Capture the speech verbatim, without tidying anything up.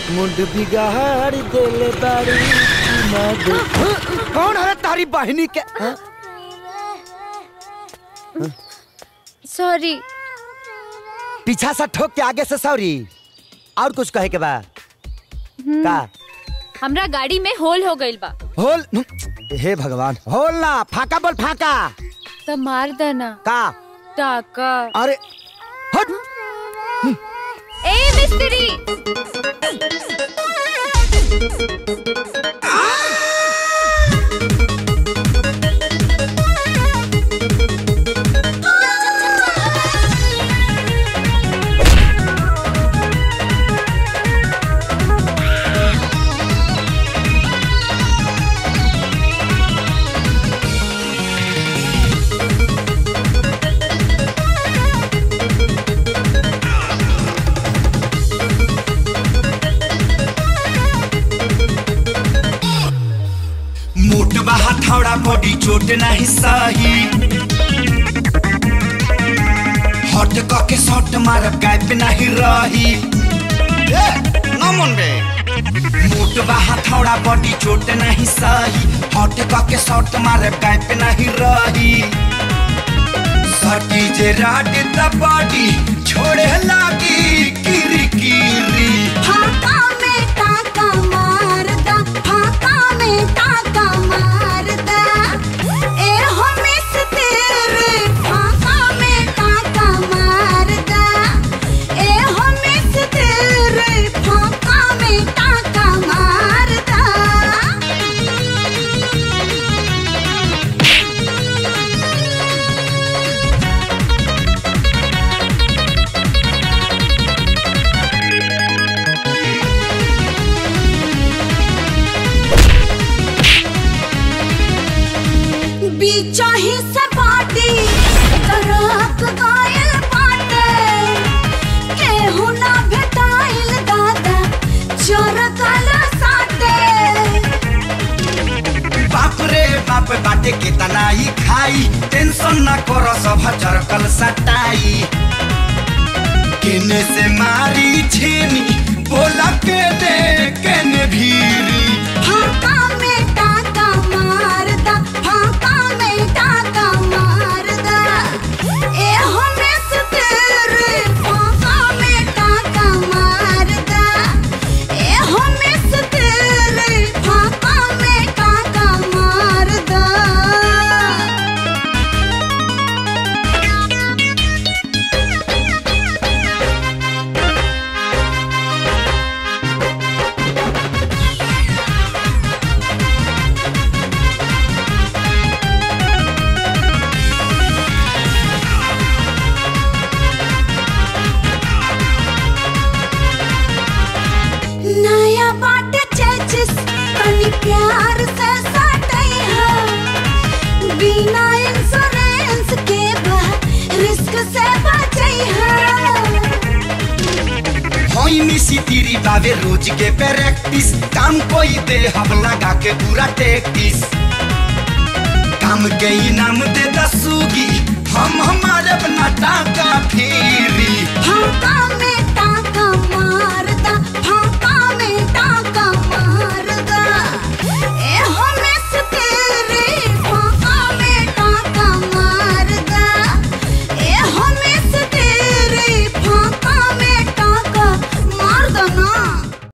मुंड बिगाड़ देले बारी कौन है तारी बहनी के? सॉरी। पीछा से ठोक के आगे से सॉरी। और कुछ कहे के बा का? हमरा गाड़ी में होल हो गइल बा। होल? हे भगवान, होल ना फाका बोल फाका। तो मार देना का? टाका। अरे हट। ए मिस्त्री। हथौड़ा बॉडी चोट नहीं सही हट के शॉट मारब गैप नहीं रही मोटबा हथौड़ा बॉडी चोट नहीं सही हट के शॉट मारब गैप नहीं रही सटी जे राड द बॉडी छोड़े लागी किरी किरी फाका में टाका मार दा फाका में टाका मार दा ए हो मिस तेरे फाका में टाका मार दा ए हो मिस तेरे फाका में टाका मार दा बीचाही से बाटी तरक गायल बाटे केहू ना भेटाइल दादा चोर काला साटे बाप रे बाप बाटे के तनाई खाई टेंशन ना करो सब चरकल सटाई केने से मारी छेनी बोला के दे केने भीरी फाका में टाका मार दा फाका में टाका मार दा ए हो मिस तेरे फाका में टाका मार दा ए हो मिस तेरे फाका में टाका मार दा नया बाट चेचिस तनी प्यार से सटई है बिना इंश्योरेंस के बा रिस्क से बचई है होई मिसी तेरी बावे रोज के प्रैक्टिस काम कोई दे हम लगा के पूरा टेक्टिस काम के इनाम दे दसूगी हम हमारे अपना टाका फेरी फाका में